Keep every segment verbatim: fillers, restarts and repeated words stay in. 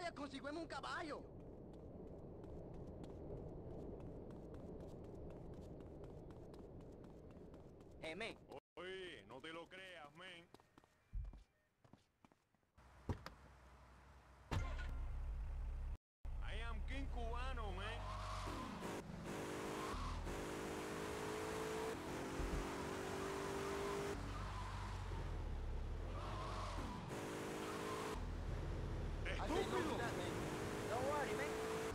vaya, consígueme un caballo. Hey, man. Oye, no te lo creas, men. I am King Cubano, man. I say no to that, man. Don't worry, man.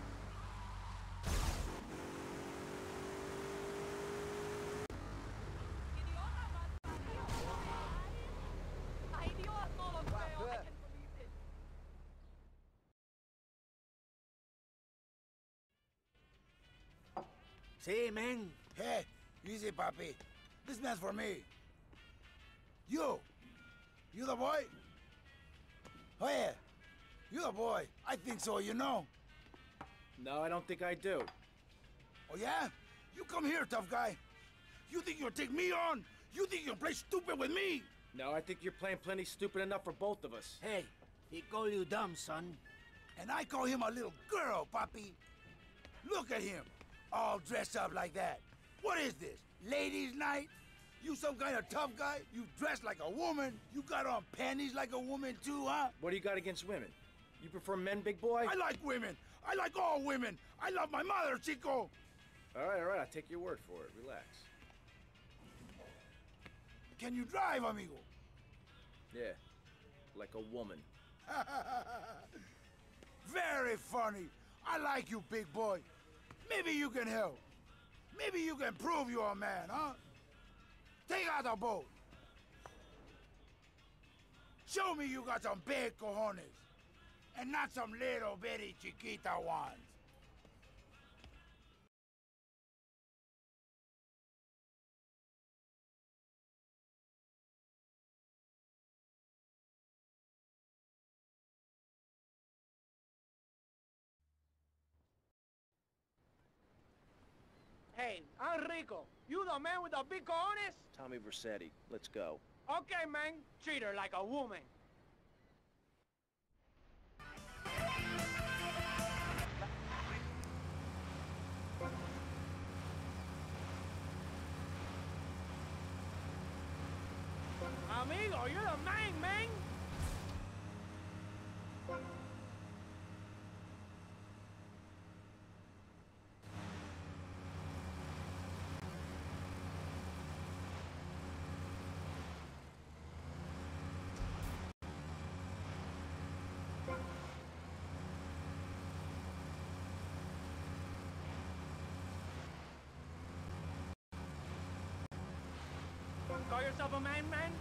Ay, Dios, no lo creo. I good. can't believe it. See, man. Hey, easy, papi. This man's for me. You. You the boy? Oh, yeah. You the boy. I think so, you know. No, I don't think I do. Oh, yeah? You come here, tough guy. You think you'll take me on? You think you'll play stupid with me? No, I think you're playing plenty stupid enough for both of us. Hey, he call you dumb, son. And I call him a little girl, papi. Look at him, all dressed up like that. What is this, ladies' night? You some kind of tough guy? You dress like a woman? You got on panties like a woman too, huh? What do you got against women? You prefer men, big boy? I like women. I like all women. I love my mother, Chico. All right, all right, I'll take your word for it. Relax. Can you drive, amigo? Yeah, like a woman. Very funny. I like you, big boy. Maybe you can help. Maybe you can prove you're a man, huh? Take out the boat. Show me you got some big cojones. And not some little bitty chiquita ones. Hey, I'm Rico. You the man with the big cojones? Tommy Vercetti, let's go. Okay, man. Treat her like a woman. Amigo, you're the man, man. Call yourself a man, man?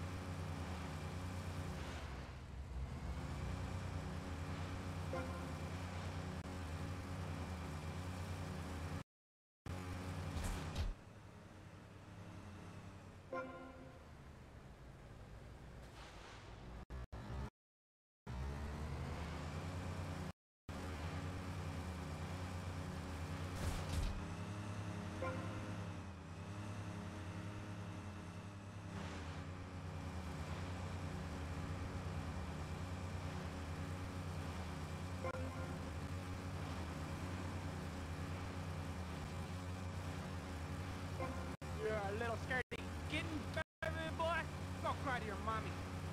You're a little scaredy kitten, baby boy. Go cry to your mommy.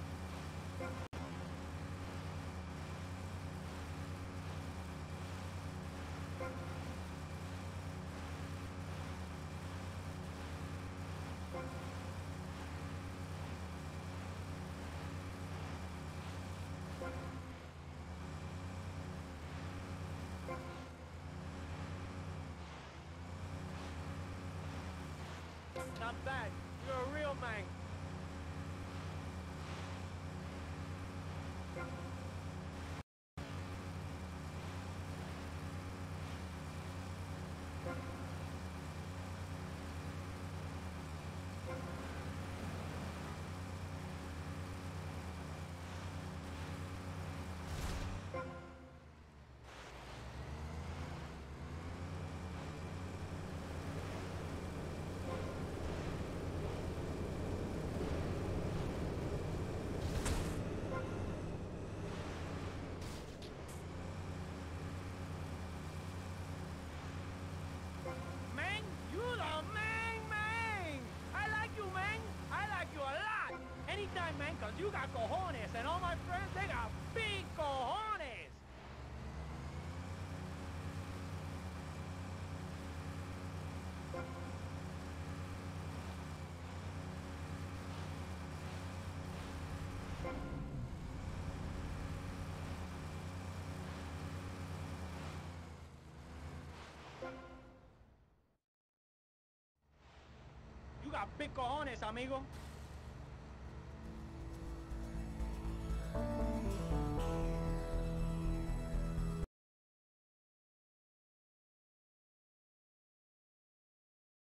Not bad. You're a real man. because you got cojones, and all my friends, they got big cojones. You got big cojones, amigo.